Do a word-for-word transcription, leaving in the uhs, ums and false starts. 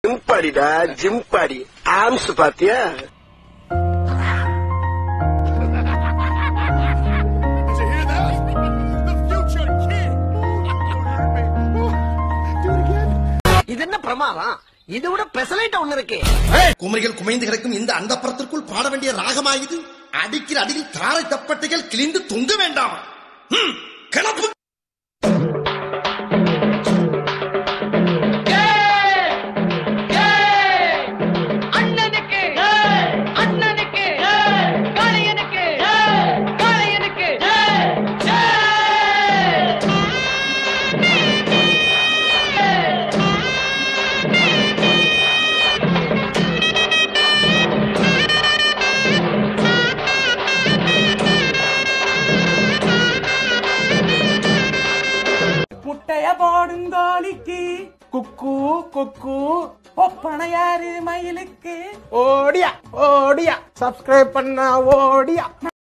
ஜிம்பாடிடா gym body arms பாத்தியா? இது என்ன பிரமாதம்? இது விட பெசலைட் ஒண்ணு இருக்கு. குமரிகள் குமைந்து கிடக்கும் இந்த அந்தப்புறத்திற்குள் பாட வேண்டிய ராகமா இது? அடிக்கிற அடியில் தாரை தப்பட்டைகள் கிழிந்து தொங்க வேண்டாம். கிளப்பு முட்டைய போடுங்கோலிக்கு குக்கு குக்கு ஒப்பனையாரு மயிலுக்கு ஓடியா ஓடியா சப்ஸ்கிரைப் பண்ணா ஓடியா.